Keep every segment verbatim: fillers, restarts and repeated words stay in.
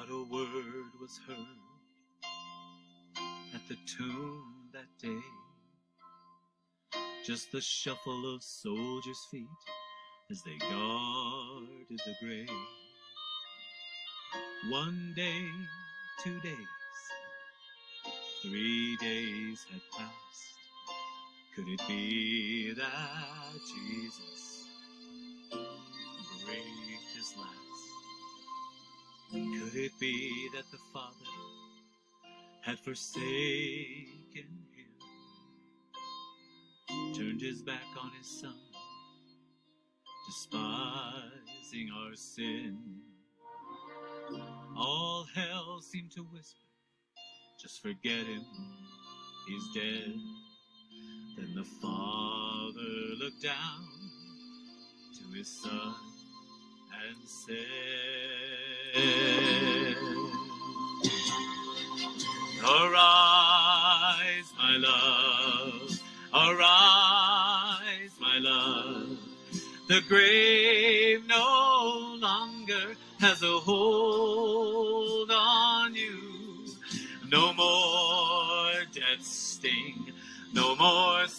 Not a word was heard at the tomb that day, just the shuffle of soldiers' feet as they guarded the grave. One day, two days, three days had passed. Could it be that Jesus breathed his last? Could it be that the Father had forsaken him, turned his back on his Son, despising our sin? All hell seemed to whisper, just forget him, he's dead. Then the Father looked down to his Son and said, arise, my love, arise, my love. The grave no longer has a hold on you. No more death's sting, no more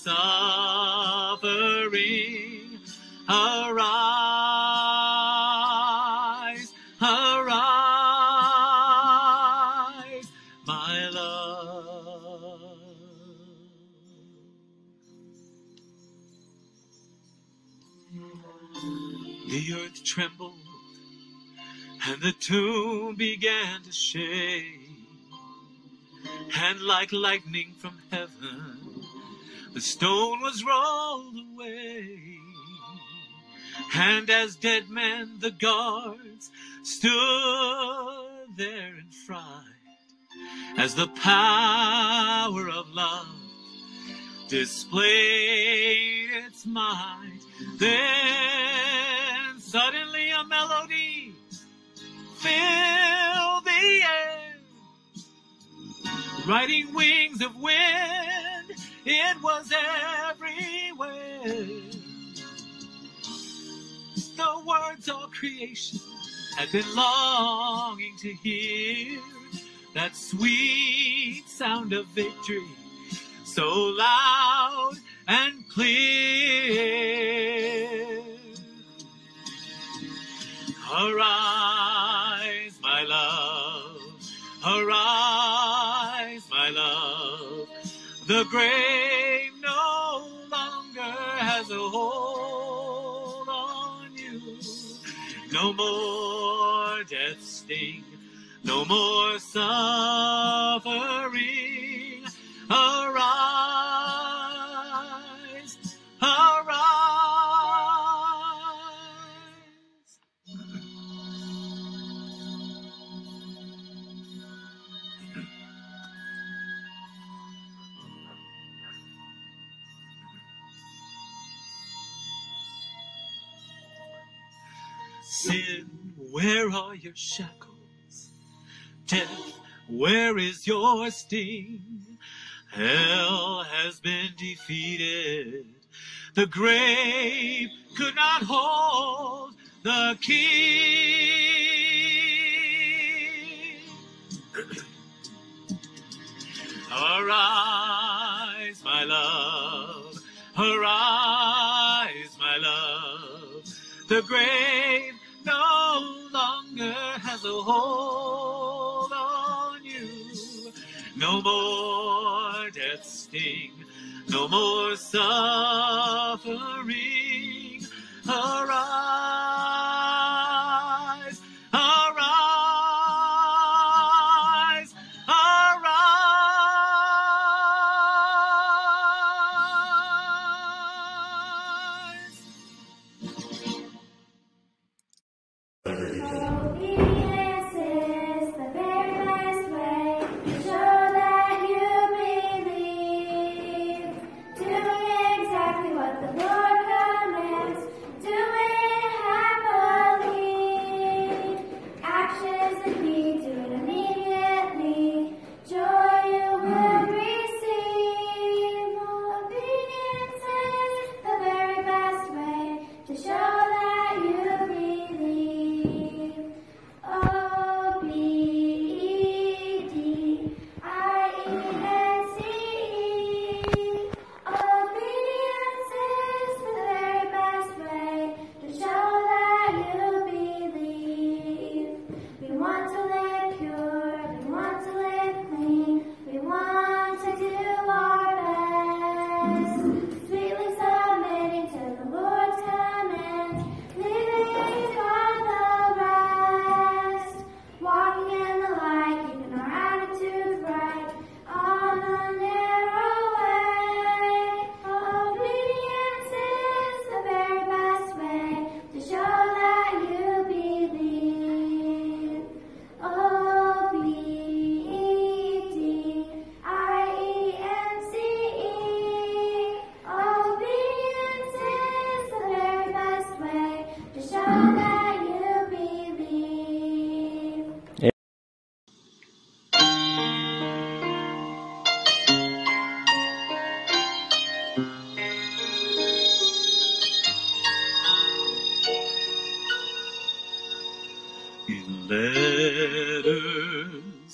suffering. Arise, arise, my love. The earth trembled and the tomb began to shake, and like lightning from heaven, the stone was rolled away. And as dead men, the guards stood there in fright, as the power of love displayed its might. Then suddenly a melody filled the air, riding wings of wind, it was everywhere. The words all creation had been longing to hear, that sweet sound of victory, so loud and clear. Arise, my love, arise, my love. The grave no longer has a hold on you. No more death sting, no more suffering. Arise, arise. Sin, where are your shackles? Death, where is your sting? Hell has been defeated. The grave could not hold the King. Arise, my love, arise, my love. The grave no longer has a hold on you. No more death sting, no more suffering. Arise, arise, arise. Obedience is the very best way to show that you believe. Doing exactly what the Lord commands, doing happily.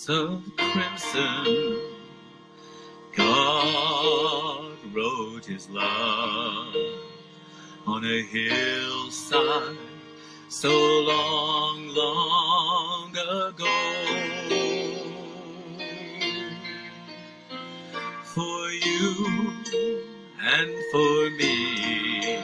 streets of crimson, God wrote his love on a hillside so long, long ago. For you and for me,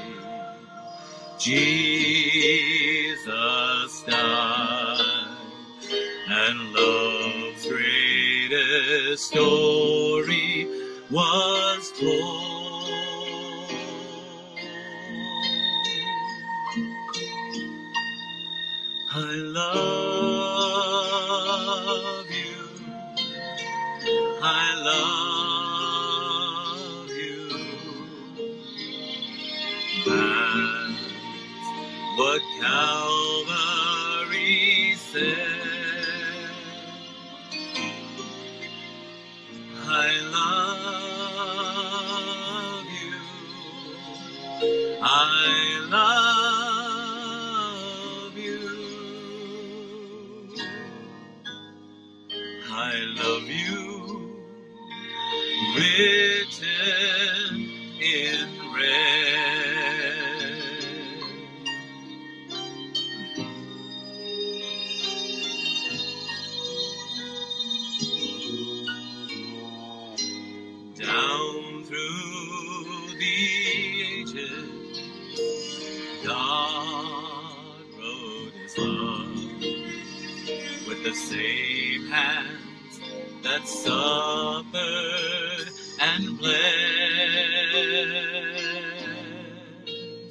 Jesus died, and love's greatest story was told. I love you, I love you, that's what Calvary said. I love you, I love you, I love you, written in red. Down through the ages, God wrote his love with the same hands that suffered and bled,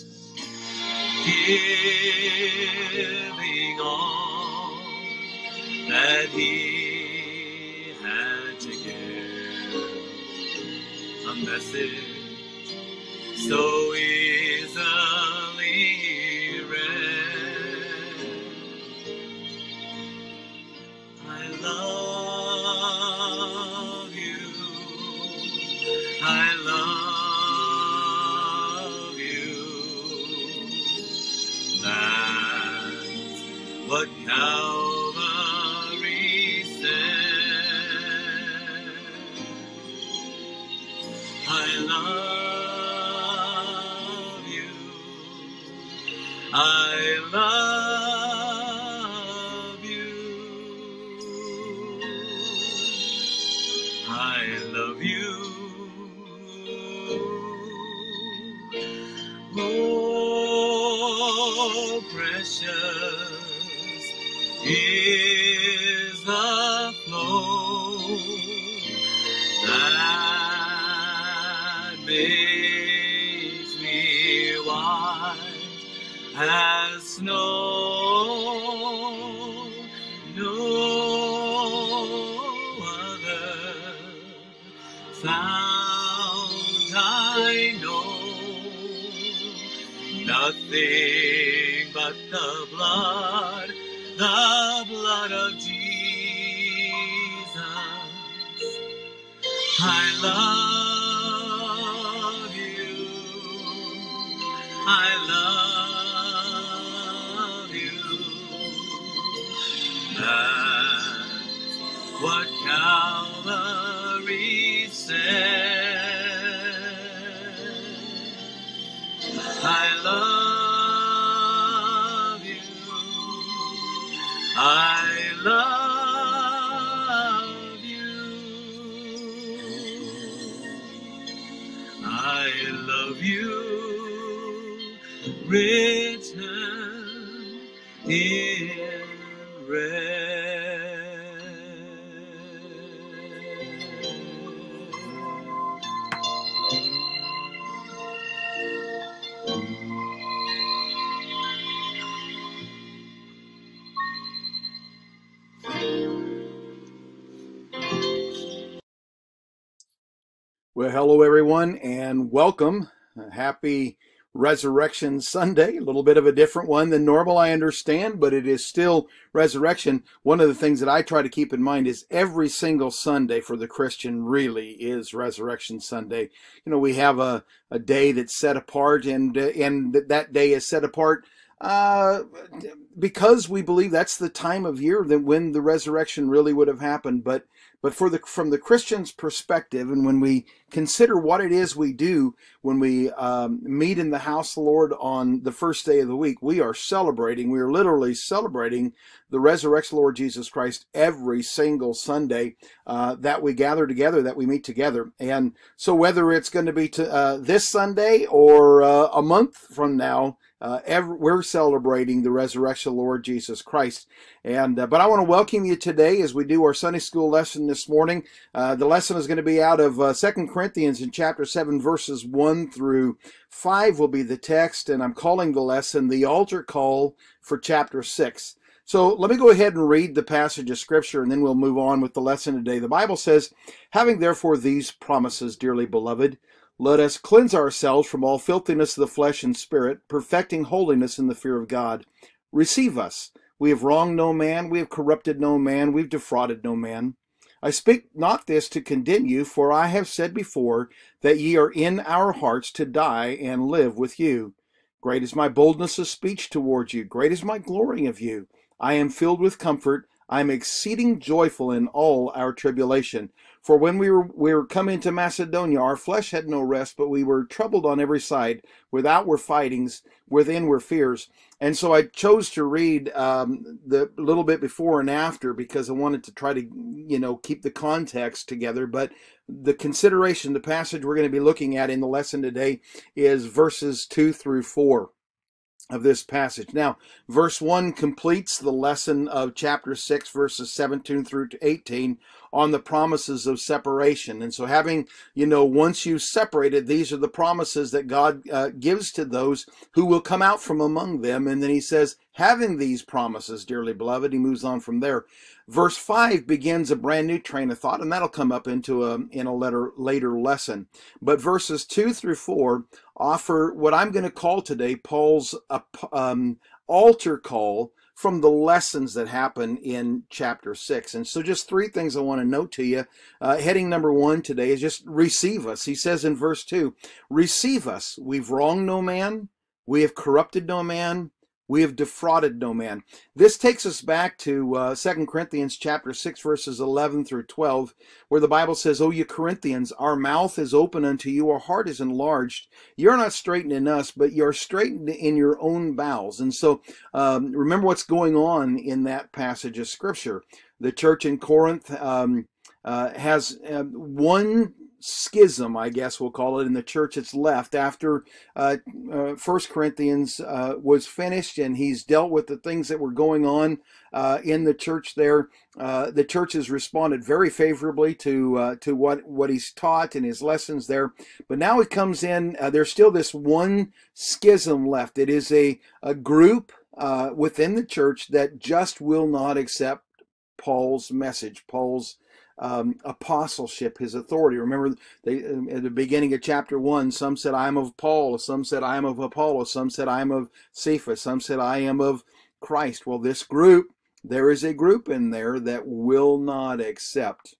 giving all that he had to give, a message so easily read. I love you, I love you, that's what Calvary said. I love you, I love you, I love you. Oh, precious is the flow that makes me white as snow. No other fount I know, nothing but the blood, the blood of Jesus. I love you, I love you, that's what Calvary said. I love you, I love you, I love you, written in red. Well, hello everyone, and welcome. Uh, Happy Resurrection Sunday. A little bit of a different one than normal, I understand, but it is still resurrection. One of the things that I try to keep in mind is every single Sunday for the Christian really is Resurrection Sunday. You know, we have a, a day that's set apart, and uh, and that day is set apart Uh, because we believe that's the time of year that when the resurrection really would have happened. But but for the from the Christian's perspective, and when we consider what it is we do when we um, meet in the house of the Lord on the first day of the week, we are celebrating. We are literally celebrating the resurrection of the Lord Jesus Christ every single Sunday uh, that we gather together, that we meet together. And so whether it's going to be to, uh, this Sunday or uh, a month from now, Uh, every, we're celebrating the resurrection of the Lord Jesus Christ. And uh, but I want to welcome you today as we do our Sunday school lesson this morning. Uh, the lesson is going to be out of uh, Second Corinthians in chapter seven, verses one through five will be the text, and I'm calling the lesson the altar call for chapter six. So let me go ahead and read the passage of Scripture, and then we'll move on with the lesson today. The Bible says, "Having therefore these promises, dearly beloved, let us cleanse ourselves from all filthiness of the flesh and spirit, perfecting holiness in the fear of God. Receive us. We have wronged no man, we have corrupted no man, we've defrauded no man. I speak not this to condemn you, for I have said before that ye are in our hearts to die and live with you. Great is my boldness of speech towards you, great is my glorying of you. I am filled with comfort, I am exceeding joyful in all our tribulation. For when we were, we were coming to Macedonia, our flesh had no rest, but we were troubled on every side. Without were fightings, within were fears." And so I chose to read um, the little bit before and after because I wanted to try to, you know, keep the context together. But the consideration, the passage we're going to be looking at in the lesson today is verses two through four. Of this passage. Now, verse one completes the lesson of chapter six, verses seventeen through eighteen on the promises of separation. And so having, you know, once you've separated, these are the promises that God uh, gives to those who will come out from among them. And then he says, having these promises, dearly beloved, he moves on from there. Verse five begins a brand new train of thought, and that'll come up into a, in a later, later lesson. But verses two through four offer what I'm going to call today Paul's uh, um, altar call from the lessons that happen in chapter six. And so just three things I want to note to you. Uh, heading number one today is just receive us. He says in verse two, receive us. We've wronged no man. We have corrupted no man. We have defrauded no man. This takes us back to uh, Second Corinthians chapter six, verses eleven through twelve, where the Bible says, "O ye Corinthians, our mouth is open unto you, our heart is enlarged. You're not straitened in us, but you're straitened in your own bowels." And so um, remember what's going on in that passage of Scripture. The church in Corinth um, uh, has uh, one schism, I guess we'll call it, in the church that's left after uh, uh, First Corinthians uh, was finished, and he's dealt with the things that were going on uh, in the church there. Uh, the church has responded very favorably to uh, to what what he's taught and his lessons there. But now he comes in. Uh, there's still this one schism left. It is a a group uh, within the church that just will not accept Paul's message, Paul's Um, apostleship, his authority. Remember, they, at the beginning of chapter one, some said, "I am of Paul," some said, "I am of Apollos," some said, "I am of Cephas," some said, "I am of Christ." Well, this group, there is a group in there that will not accept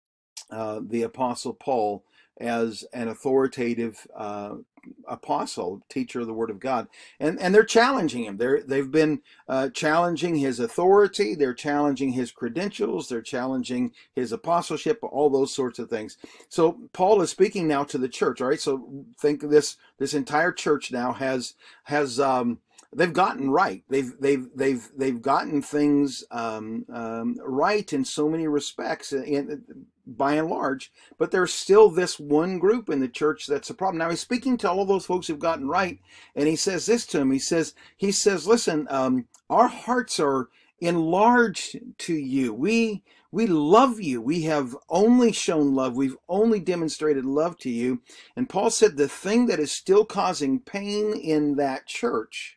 uh, the Apostle Paul as an authoritative uh, apostle, teacher of the Word of God, and and they're challenging him. They're they've been uh, challenging his authority. They're challenging his credentials. They're challenging his apostleship. All those sorts of things. So Paul is speaking now to the church. All right. So think of this. This entire church now has has. Um, They've gotten right. They've they've they've they've gotten things um, um, right in so many respects, in, by and large. But there's still this one group in the church that's a problem. Now he's speaking to all of those folks who've gotten right, and he says this to them. He says he says, "Listen, um, our hearts are enlarged to you. We we love you. We have only shown love. We've only demonstrated love to you." And Paul said the thing that is still causing pain in that church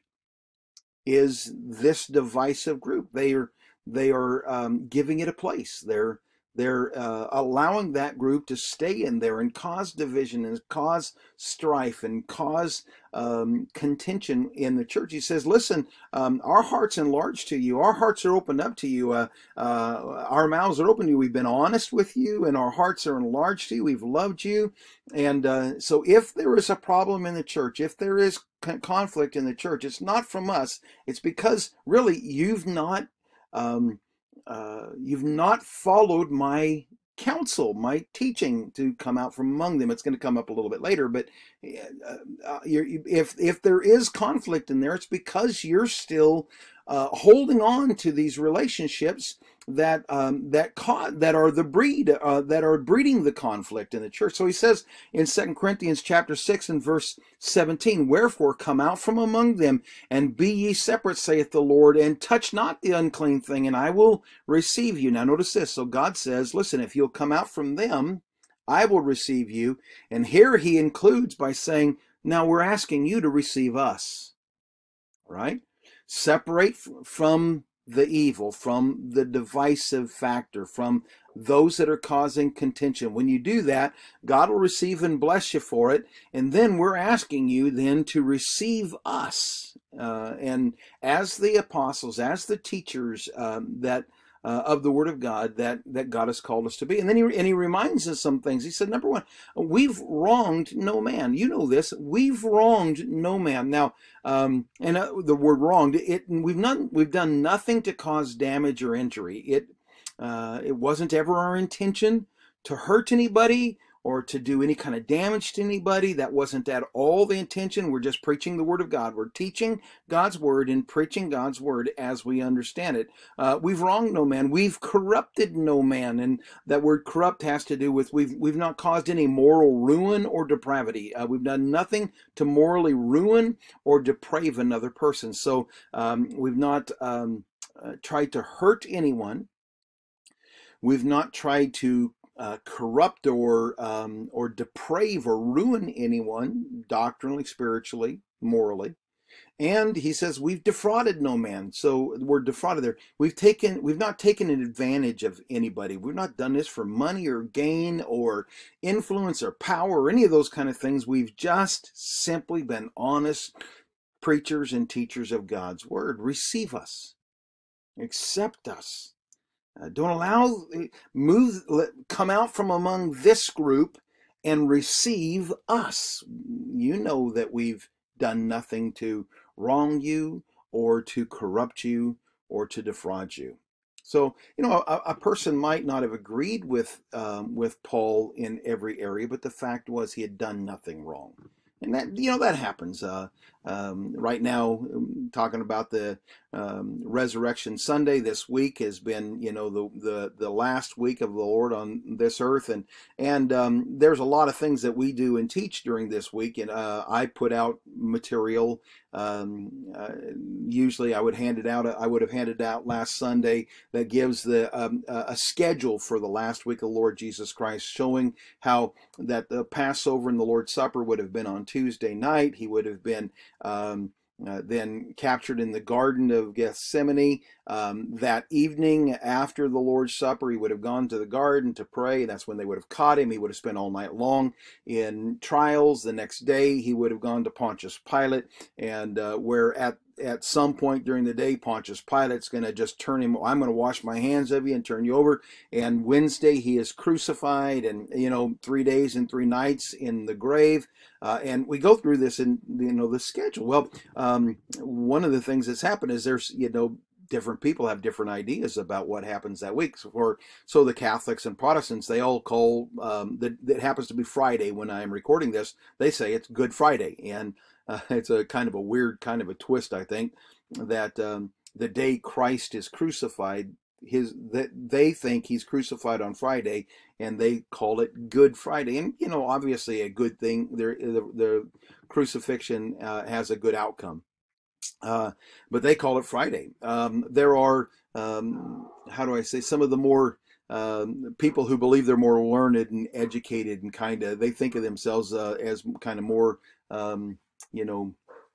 is this divisive group. They are they are um, giving it a place. They're they're uh, allowing that group to stay in there and cause division and cause strife and cause um, contention in the church. He says, "Listen, um, our hearts enlarged to you. Our hearts are opened up to you. Uh, uh, our mouths are open to you. We've been honest with you, and our hearts are enlarged to you. We've loved you." And uh, so, if there is a problem in the church, if there is conflict in the church, it's not from us. It's because really you've not um, uh, you've not followed my counsel, my teaching to come out from among them. It's going to come up a little bit later, but uh, uh, you're, if if there is conflict in there, it's because you're still uh, holding on to these relationships that um, that ca- that are the breed uh, that are breeding the conflict in the church. So he says in Second Corinthians chapter six and verse seventeen, "Wherefore come out from among them, and be ye separate, saith the Lord, and touch not the unclean thing, and I will receive you." Now notice this. So God says, listen, if you'll come out from them, I will receive you. And here he includes by saying, now we're asking you to receive us. Right? Separate from the evil, from the divisive factor, from those that are causing contention. When you do that, God will receive and bless you for it. And then we're asking you then to receive us. Uh, and as the apostles, as the teachers um, that uh, of the Word of God that, that God has called us to be. And then he, and he reminds us some things. He said, number one, we've wronged no man. You know this. We've wronged no man. Now, um, and uh, the word wronged, it, we've, not, we've done nothing to cause damage or injury. It, uh, it wasn't ever our intention to hurt anybody or to do any kind of damage to anybody. That wasn't at all the intention. We're just preaching the Word of God. We're teaching God's Word and preaching God's Word as we understand it. Uh, we've wronged no man. We've corrupted no man. And that word corrupt has to do with we've, we've not caused any moral ruin or depravity. Uh, we've done nothing to morally ruin or deprave another person. So um, we've not um, uh, tried to hurt anyone. We've not tried to Uh, corrupt or um, or deprave or ruin anyone doctrinally, spiritually, morally. And he says we've defrauded no man. So we're defrauded there. We've taken we've not taken an advantage of anybody. We've not done this for money or gain or influence or power or any of those kind of things. We've just simply been honest preachers and teachers of God's Word. Receive us. Accept us. Uh, don't allow, move, let, come out from among this group and receive us. You know that we've done nothing to wrong you or to corrupt you or to defraud you. So, you know, a, a person might not have agreed with, um, with Paul in every area, but the fact was he had done nothing wrong. And that, you know, that happens. Uh, um, right now, talking about the um, Resurrection Sunday this week has been, you know, the, the, the last week of the Lord on this earth. And, and um, there's a lot of things that we do and teach during this week. And uh, I put out material. Um, uh, usually I would hand it out. I would have handed out last Sunday that gives the um, a schedule for the last week of the Lord Jesus Christ, showing how that the Passover and the Lord's Supper would have been on Tuesday night. He would have been um, uh, then captured in the Garden of Gethsemane. Um, that evening after the Lord's Supper, he would have gone to the garden to pray. That's when they would have caught him. He would have spent all night long in trials. The next day, he would have gone to Pontius Pilate, and uh, where at at some point during the day, Pontius Pilate's going to just turn him, I'm going to wash my hands of you and turn you over. And Wednesday, he is crucified, and, you know, three days and three nights in the grave. Uh, and we go through this in, you know, the schedule. Well, um, one of the things that's happened is there's, you know, different people have different ideas about what happens that week. So, for, so the Catholics and Protestants, they all call, um, that it happens to be Friday when I'm recording this, they say it's Good Friday. And uh, it's a kind of a weird kind of a twist, I think, that um, the day Christ is crucified, his that they think he's crucified on Friday, and they call it Good Friday. And, you know, obviously a good thing. There, the, the crucifixion uh, has a good outcome. Uh, but they call it Friday. Um, there are, um, how do I say, some of the more um, people who believe they're more learned and educated and kind of, they think of themselves uh, as kind of more, um, you know,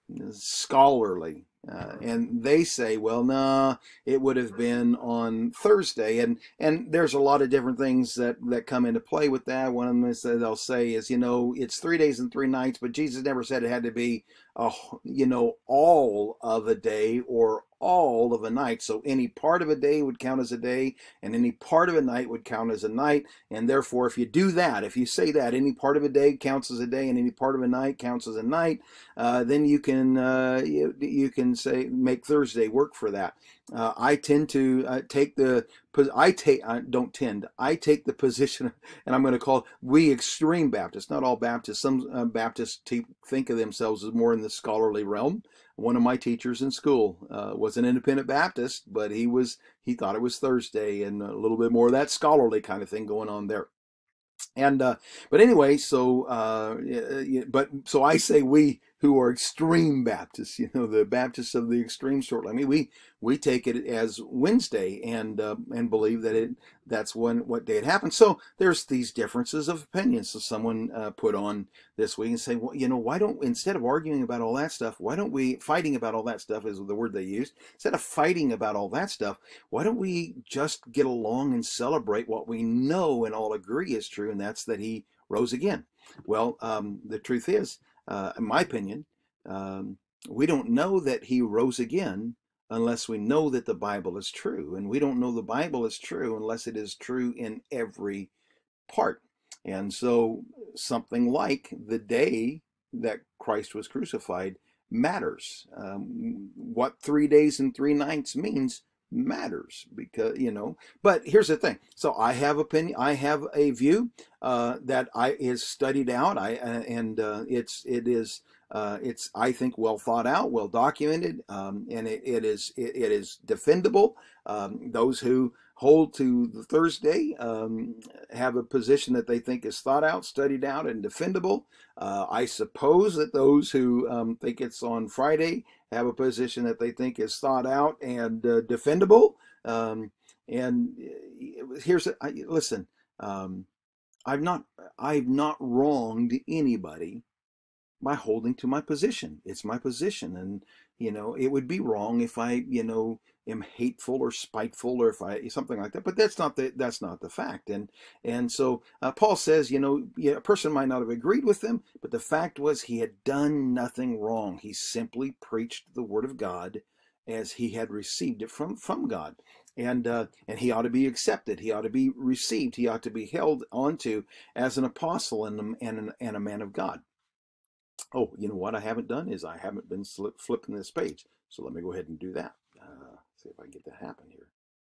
scholarly. Uh, and they say, well, nah, it would have been on Thursday. And and there's a lot of different things that, that come into play with that. One of them is that they'll say is, you know, it's three days and three nights, but Jesus never said it had to be a, you know, all of a day or all of a night. So any part of a day would count as a day, and any part of a night would count as a night. And therefore, if you do that, if you say that any part of a day counts as a day and any part of a night counts as a night, uh, then you can uh, you, you can say make Thursday work for that. Uh, I tend to uh, take the I take I don't tend I take the position, and I'm going to call we extreme Baptists, not all Baptists. Some uh, Baptists think of themselves as more in the scholarly realm. One of my teachers in school uh, was an independent Baptist, but he was he thought it was Thursday, and a little bit more of that scholarly kind of thing going on there. And uh, but anyway, so uh, but so I say we who are extreme Baptists, you know, the Baptists of the extreme sort. I mean, we we take it as Wednesday and uh, and believe that it that's when what day it happened. So there's these differences of opinions. So someone uh, put on this week and say, well, you know, why don't instead of arguing about all that stuff, why don't we fighting about all that stuff is the word they used. Instead of fighting about all that stuff, why don't we just get along and celebrate what we know and all agree is true, and that's that he rose again. Well, um, the truth is, uh, in my opinion, um, we don't know that he rose again unless we know that the Bible is true. And we don't know the Bible is true unless it is true in every part. And so something like the day that Christ was crucified matters. Um, what three days and three nights means matters, because, you know, but here's the thing. So I have opinion, I have a view uh, that I is studied out. I uh, and uh, it's it is uh, it's I think well thought out, well documented, um, and it, it is it, it is defendable. Um, those who hold to the Thursday um, have a position that they think is thought out, studied out, and defendable. Uh, I suppose that those who um, think it's on Friday have a position that they think is thought out and uh, defendable. Um, and here's a, I, listen, um, I've not I've not wronged anybody by holding to my position. It's my position, and you know it would be wrong if I you know am hateful or spiteful or if I something like that. But that's not the that's not the fact. And and so uh, Paul says, you know, yeah, a person might not have agreed with them, but the fact was he had done nothing wrong. He simply preached the word of God as he had received it from from God. And uh, and he ought to be accepted. He ought to be received. He ought to be held onto as an apostle and and, an, and a man of God. Oh, you know what I haven't done is I haven't been slip, flipping this page. So let me go ahead and do that. Uh, see if I can get that happen here.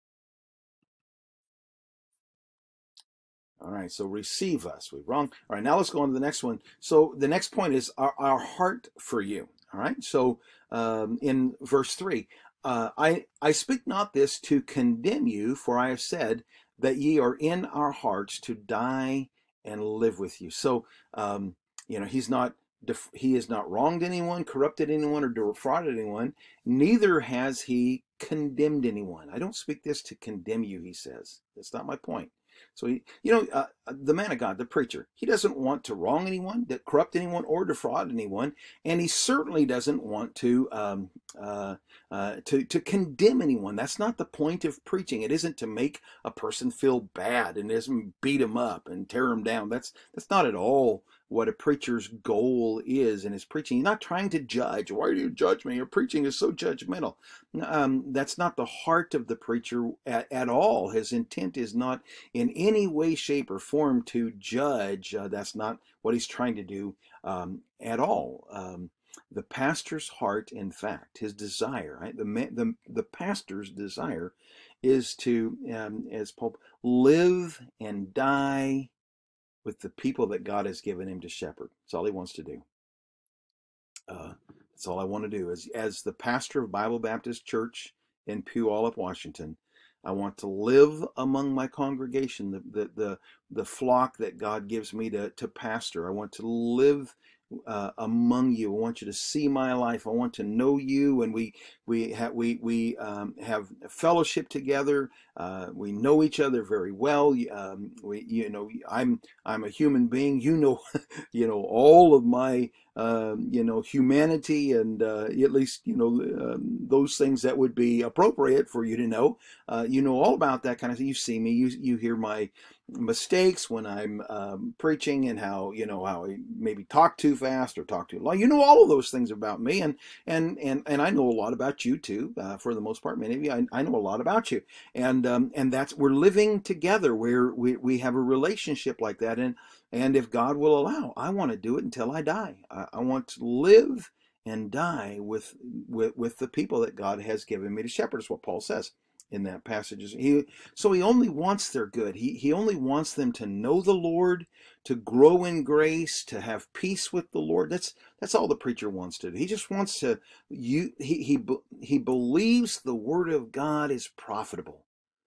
All right, so receive us. We're wrong. All right, now let's go on to the next one. So the next point is our, our heart for you. All right, so um, in verse three, uh, I, I speak not this to condemn you, for I have said that ye are in our hearts to die and live with you. So, um, you know, he's not He has not wronged anyone, corrupted anyone, or defrauded anyone. Neither has he condemned anyone. I don't speak this to condemn you, he says. That's not my point. So, he, you know, uh, the man of God, the preacher, he doesn't want to wrong anyone, to corrupt anyone, or defraud anyone. And he certainly doesn't want to um, uh, uh, to, to condemn anyone. That's not the point of preaching. It isn't to make a person feel bad and isn't beat him up and tear him down. That's, that's not at all what a preacher's goal is in his preaching. He's not trying to judge. Why do you judge me? Your preaching is so judgmental. Um, that's not the heart of the preacher at, at all. His intent is not in any way, shape, or form to judge. Uh, that's not what he's trying to do um, at all. Um, the pastor's heart, in fact, his desire, right? the, the, the pastor's desire is to, um, as Pope, live and die with the people that God has given him to shepherd. That's all he wants to do. Uh, that's all I want to do. As, as the pastor of Bible Baptist Church in Puyallup, Washington, I want to live among my congregation, the, the, the, the flock that God gives me to, to pastor. I want to live uh, among you. I want you to see my life. I want to know you, and we we have we we um, have fellowship together. Uh, we know each other very well. Um, we you know I'm I'm a human being. You know you know all of my um, you know humanity, and uh, at least you know um, those things that would be appropriate for you to know. Uh, you know all about that kind of thing. You see me. You you hear my mistakes when I'm um, preaching, and how, you know, how I maybe talk too fast or talk too long. You know all of those things about me, and and and and I know a lot about you too. Uh, for the most part, many of you, I, I know a lot about you, and um, and that's, we're living together where we we have a relationship like that, and and if God will allow, I want to do it until I die. I, I want to live and die with with with the people that God has given me to shepherd. Is what Paul says in that passage. He, so he only wants their good. He, he only wants them to know the Lord, to grow in grace, to have peace with the Lord. That's that's all the preacher wants to do. He just wants to, you, he, he, he believes the word of God is profitable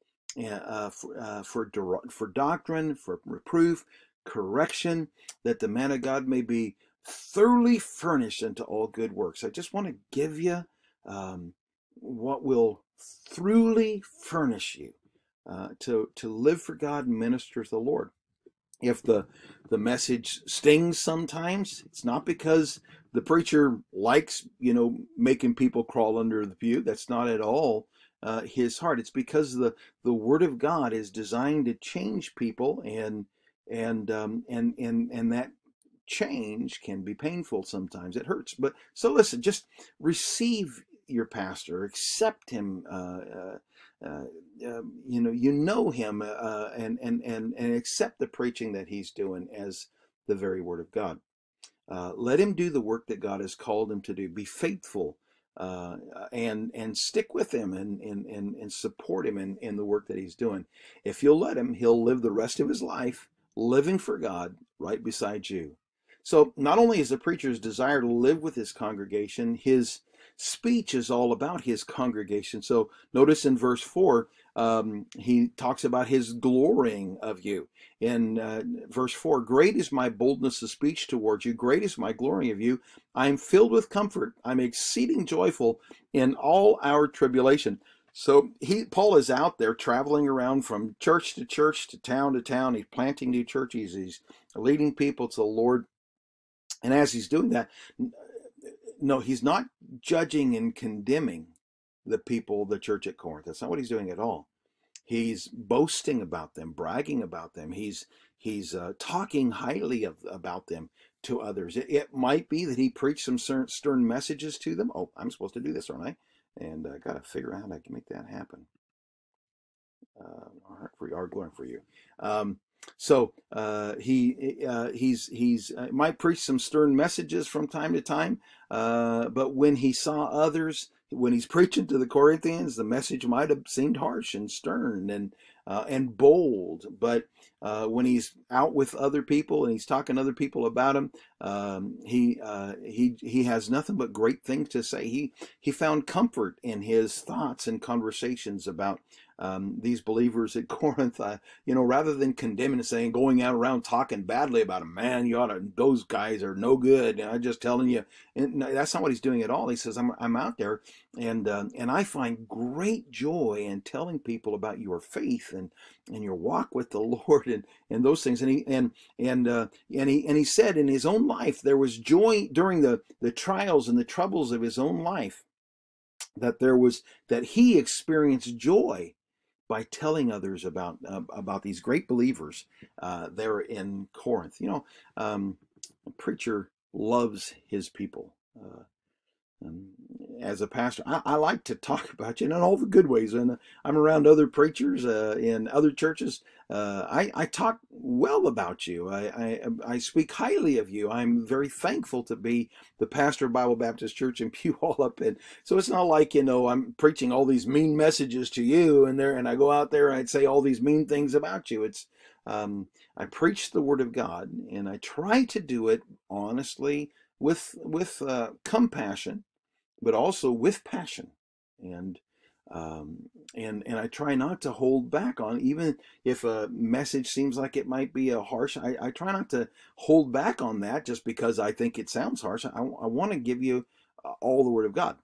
uh, for, uh, for, for doctrine, for reproof, correction, that the man of God may be thoroughly furnished unto all good works. I just want to give you um, what will thoroughly furnish you uh, to to live for God and minister to the Lord. If the the message stings sometimes, it's not because the preacher likes, you know, making people crawl under the pew. That's not at all uh, his heart. It's because the the Word of God is designed to change people, and and um, and and and that change can be painful sometimes. It hurts. But so listen, just receive your pastor, accept him, uh, uh, uh, uh, you know, you know him, uh, and, and, and, and accept the preaching that he's doing as the very word of God. Uh, let him do the work that God has called him to do. Be faithful, uh, and, and stick with him, and, and, and, and support him in, in the work that he's doing. If you'll let him, he'll live the rest of his life living for God right beside you. So not only is the preacher's desire to live with his congregation, his speech is all about his congregation. So notice in verse four, um, he talks about his glorying of you. In uh, verse four, great is my boldness of speech towards you. Great is my glorying of you. I am filled with comfort. I'm exceeding joyful in all our tribulation. So he, Paul is out there traveling around from church to church, to town to town. He's planting new churches. He's leading people to the Lord. And as he's doing that, no, he's not judging and condemning the people, the church at Corinth. That's not what he's doing at all. He's boasting about them, bragging about them. He's he's uh, talking highly of, about them to others. It, it might be that he preached some stern, stern messages to them. Oh, I'm supposed to do this, aren't I? And I uh, got to figure out how I can make that happen. Uh, for our glory for you. Um, So uh, he uh, he's he's uh, might preach some stern messages from time to time, uh, but when he saw others, when he's preaching to the Corinthians, the message might have seemed harsh and stern and uh, and bold. But uh, when he's out with other people and he's talking to other people about him, um, he uh, he he has nothing but great things to say. He he found comfort in his thoughts and conversations about Um, these believers at Corinth, uh, you know, rather than condemning and saying, going out around talking badly about them, man, you ought to, those guys are no good. And I'm just telling you, and that's not what he's doing at all. He says, I'm, I'm out there, and uh, and I find great joy in telling people about your faith and and your walk with the Lord, and and those things. And he and and uh, and he and he said in his own life there was joy during the the trials and the troubles of his own life, that there was that he experienced joy by telling others about uh, about these great believers uh, there in Corinth. You know, um, a preacher loves his people. Uh, um, as a pastor, I, I like to talk about you in all the good ways. And I'm around other preachers uh, in other churches. Uh, I, I talk well about you. I, I, I speak highly of you. I'm very thankful to be the pastor of Bible Baptist Church in Puyallup. And so it's not like, you know, I'm preaching all these mean messages to you and there, and I go out there and I'd say all these mean things about you. It's, um, I preach the Word of God, and I try to do it honestly, with with uh, compassion, but also with passion, and um, and and I try not to hold back on, even if a message seems like it might be a harsh. I, I try not to hold back on that just because I think it sounds harsh. I, I want to give you all the Word of God,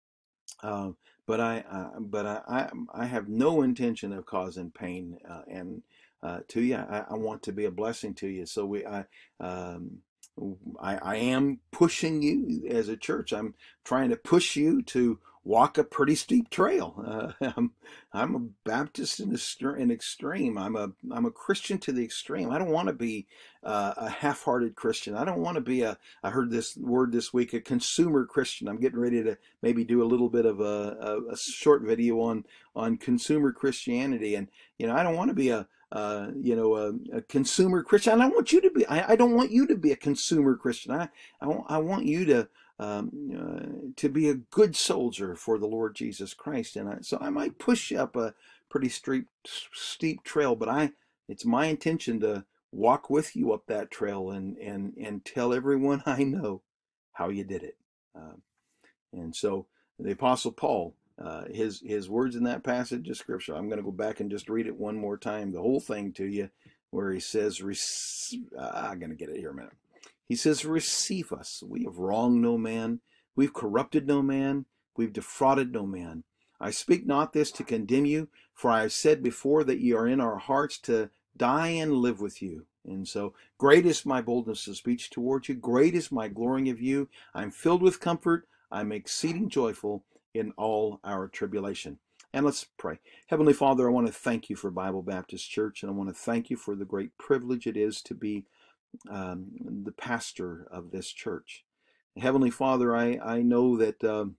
uh, but I uh, but I, I I have no intention of causing pain uh, and uh, to you. I, I want to be a blessing to you. So we I. Um, I, I am pushing you as a church. I'm trying to push you to walk a pretty steep trail. Uh, I'm, I'm a Baptist in, in extreme. I'm a I'm a Christian to the extreme. I don't want to be uh, a half-hearted Christian. I don't want to be a. I heard this word this week, a consumer Christian. I'm getting ready to maybe do a little bit of a, a, a short video on on consumer Christianity, and you know I don't want to be a uh, you know a, a consumer Christian. I don't want you to be. I, I don't want you to be a consumer Christian. I I want, I want you to. Um, uh, to be a good soldier for the Lord Jesus Christ. And I, so I might push you up a pretty steep, steep trail, but I, it's my intention to walk with you up that trail and, and, and tell everyone I know how you did it. Uh, and so the Apostle Paul, uh, his, his words in that passage of Scripture, I'm going to go back and just read it one more time, the whole thing to you, where he says, uh, I'm going to get it here a minute. He says, receive us. We have wronged no man. We've corrupted no man. We've defrauded no man. I speak not this to condemn you, for I have said before that ye are in our hearts to die and live with you. And so great is my boldness of speech toward you. Great is my glorying of you. I'm filled with comfort. I'm exceeding joyful in all our tribulation. And let's pray. Heavenly Father, I want to thank you for Bible Baptist Church, and I want to thank you for the great privilege it is to be Um, the pastor of this church. Heavenly Father, I, I know that um,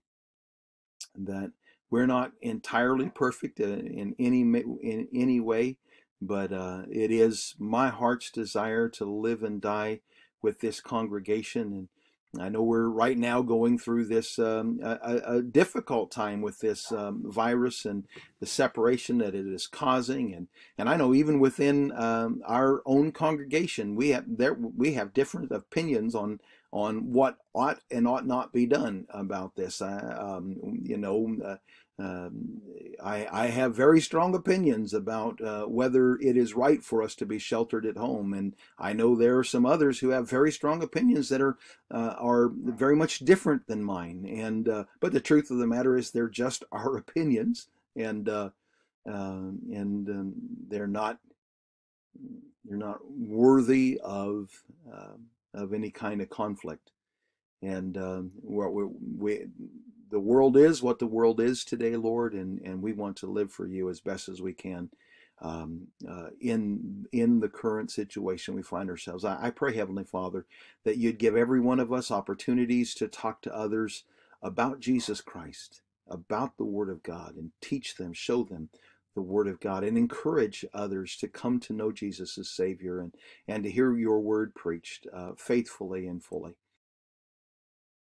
that we're not entirely perfect uh, in any in any way, but uh, it is my heart's desire to live and die with this congregation. And I know we're right now going through this um, a, a difficult time with this um, virus and the separation that it is causing, and and I know even within um, our own congregation we have there we have different opinions on on what ought and ought not be done about this. I, um, you know, uh, um, I, I have very strong opinions about uh, whether it is right for us to be sheltered at home, and I know there are some others who have very strong opinions that are uh, are very much different than mine. And uh, but the truth of the matter is, they're just our opinions, and uh, uh, and um, they're not they're not worthy of uh, of any kind of conflict. And um, what we, we, the world is what the world is today, Lord, and, and we want to live for you as best as we can um, uh, in in the current situation we find ourselves. I, I pray, Heavenly Father, that you'd give every one of us opportunities to talk to others about Jesus Christ, about the Word of God, and teach them, show them the Word of God, and encourage others to come to know Jesus as Savior, and, and to hear your Word preached uh, faithfully and fully.